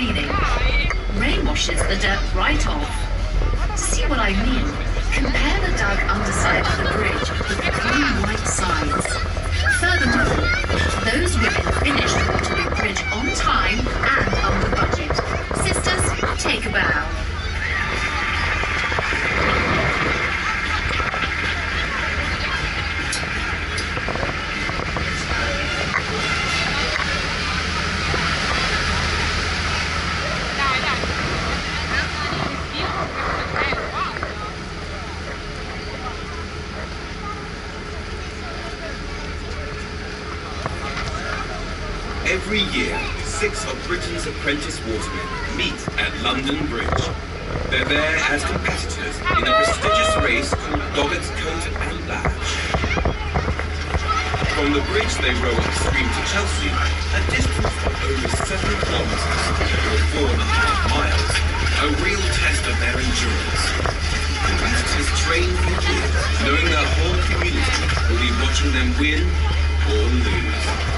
cleaning. Ray washes the dirt right off. To see what I mean, compare the dug underside of the bridge with the clean white sides. Furthermore, those women finished Waterloo Bridge on time and under budget. Sisters, take a bow. Every year, 6 of Britain's apprentice watermen meet at London Bridge. They're there as competitors in a prestigious race called Doggett's Coat and Badge. From the bridge they row upstream to Chelsea, a distance of over 7 kilometres, or 4.5 miles, a real test of their endurance. Competitors train for years, knowing their whole community will be watching them win or lose.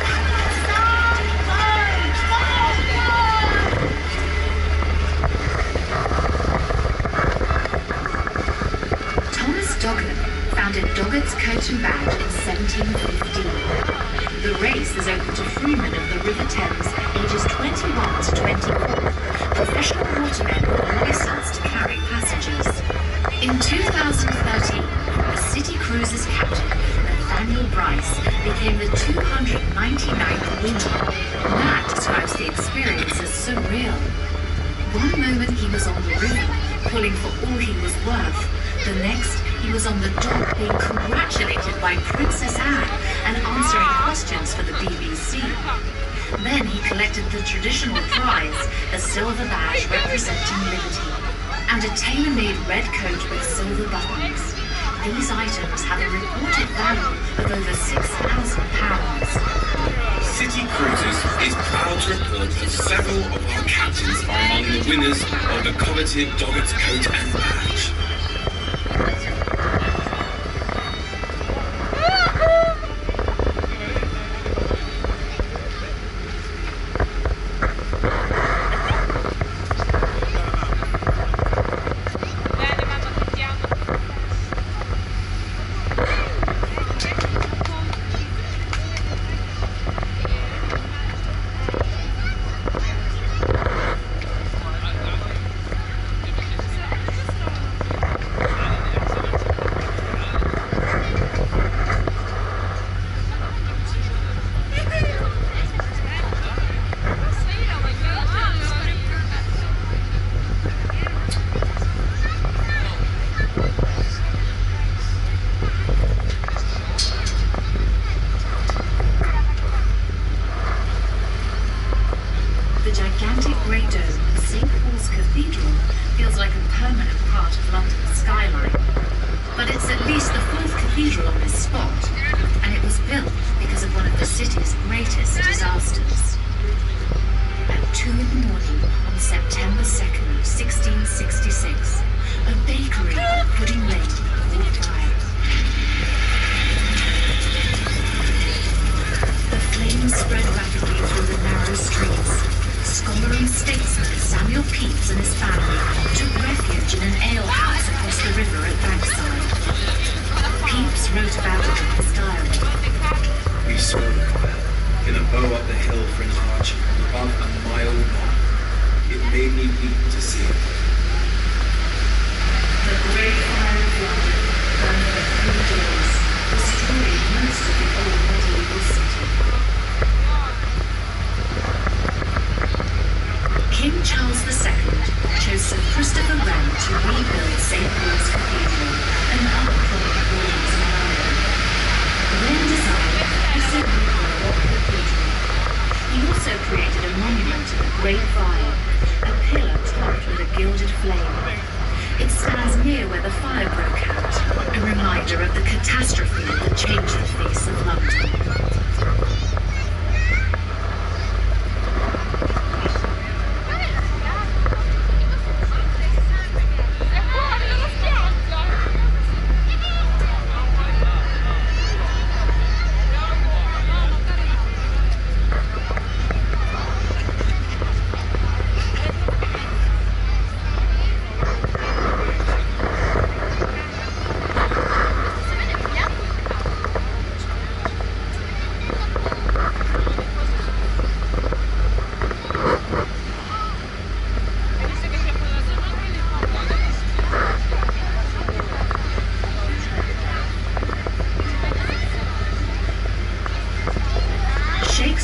Doggett founded Doggett's Coat and Badge in 1715. The race is open to freemen of the River Thames ages 21 to 24, professional watermen with a license to carry passengers. In 2013, the City Cruises captain, Nathaniel Bryce, became the 299th winner. That describes the experience as surreal. One moment he was on the river, pulling for all he was worth. The next, he was on the dock being congratulated by Princess Anne and answering questions for the BBC. Then he collected the traditional prize, a silver badge representing liberty, and a tailor-made red coat with silver buttons. These items have a reported value of over £6,000. City Cruises is proud to report that several of our captains are among the winners of the coveted Doggett's Coat and Badge.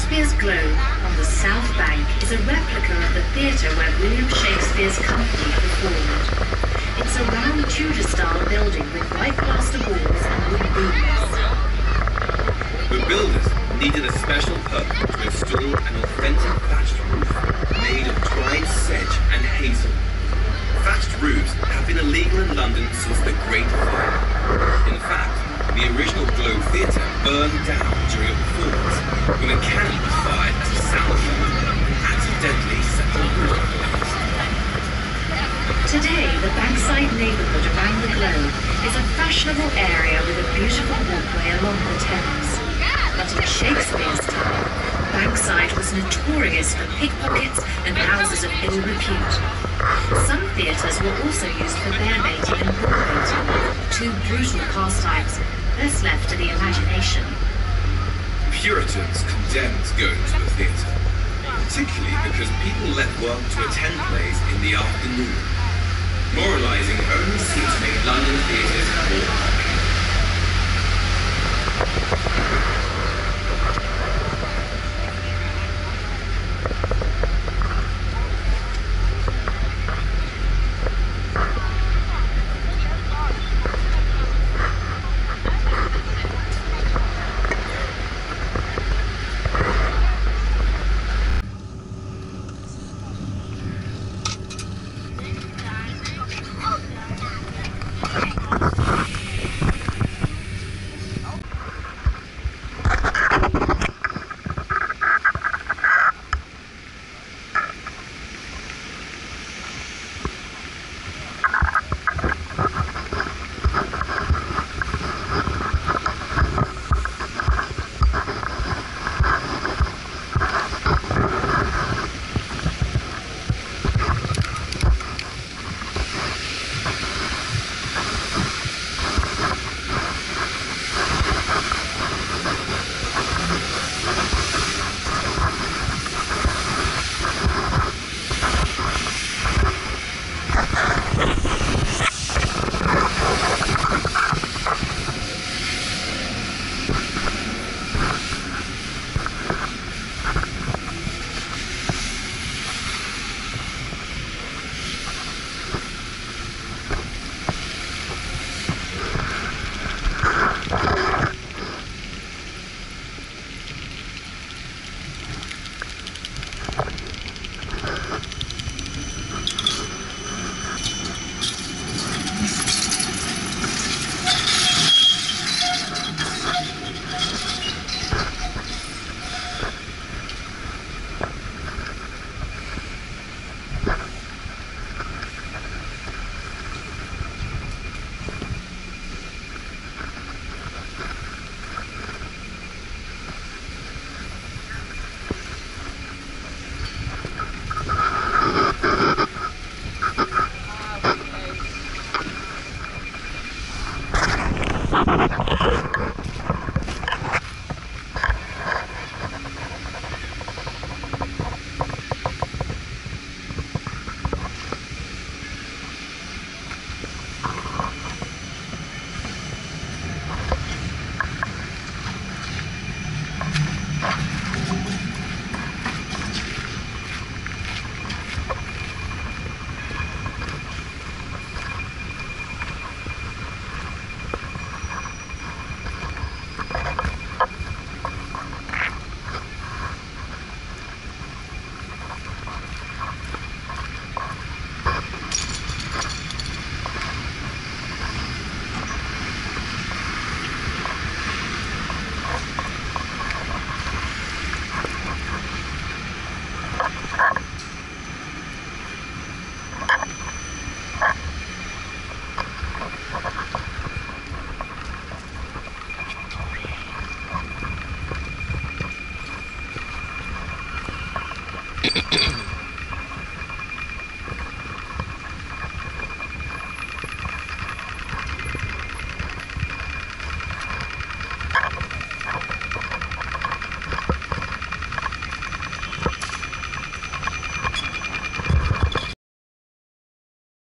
Shakespeare's Globe on the South Bank is a replica of the theatre where William Shakespeare's company performed. It's a round Tudor-style building with white plaster walls and wood beams. The builders needed a special permit to install an authentic thatched roof made of dried sedge and hazel. Thatched roofs have been illegal in London since the Great Fire. In fact, the original Globe Theatre burned down during a performance when a cannon was fired as a sound effect and accidentally set the roof ablaze. Today, the Bankside neighbourhood around the Globe is a fashionable area with a beautiful walkway along the Thames. But in Shakespeare's time, Bankside was notorious for pickpockets and houses of ill repute. Some theatres were also used for bear baiting and bull baiting, two brutal pastimes best left to the imagination. Puritans condemned going to the theatre, particularly because people left work to attend plays in the afternoon. Moralising only seemed to make London theatres more